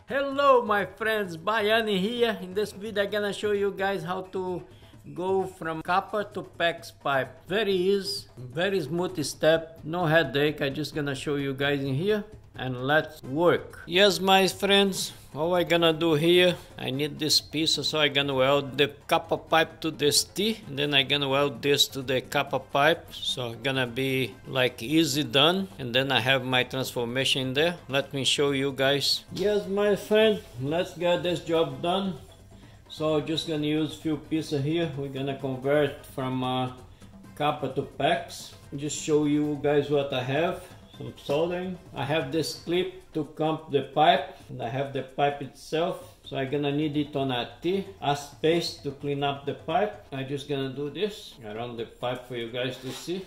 Hello my friends, Baiani here. In this video I'm gonna show you guys how to go from copper to PEX pipe. Very easy, very smooth step, no headache. I'm just gonna show you guys in here and let's work. Yes my friends, all I gonna do here, I need this piece, so I gonna weld the copper pipe to this T, and then I gonna weld this to the copper pipe, so gonna be like easy done. And then I have my transformation in there. Let me show you guys. Yes my friend, let's get this job done. So just gonna use few pieces here. We're gonna convert from copper to PEX. Just show you guys what I have. Some soldering. I have this clip to clamp the pipe, and I have the pipe itself, so I'm gonna need it on a T, a space to clean up the pipe. I'm just gonna do this around the pipe for you guys to see.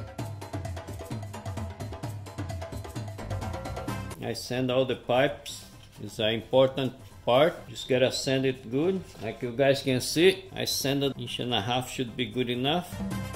I sand all the pipes. It's an important part. Just gotta sand it good. Like you guys can see, I sanded 1.5 inch, should be good enough.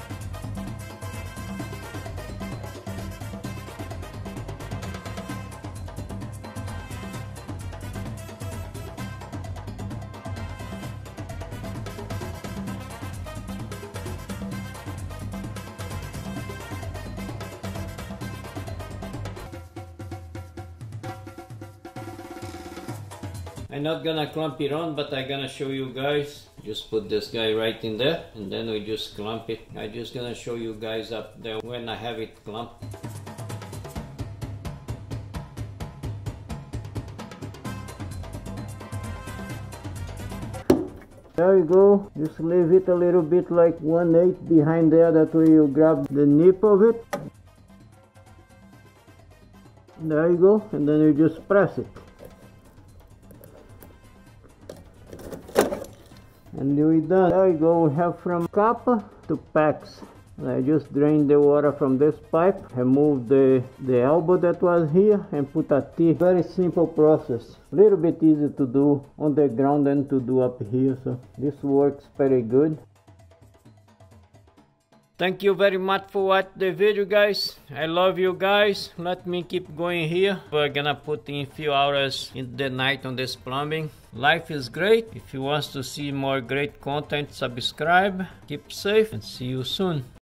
I'm not gonna clamp it on, but I'm gonna show you guys. Just put this guy right in there, and then we just clamp it. I'm just gonna show you guys up there when I have it clamped. There you go. Just leave it a little bit like 1/8 behind there, that way you grab the nip of it. There you go, and then you just press it. And we're done. There you go, we have from copper to PEX. I just drained the water from this pipe, removed the elbow that was here, and put a T. Very simple process. A little bit easy to do on the ground than to do up here, so this works very good. Thank you very much for watching the video guys. I love you guys. Let me keep going here. We're gonna put in a few hours in the night on this plumbing. Life is great. If you want to see more great content, subscribe. Keep safe and see you soon.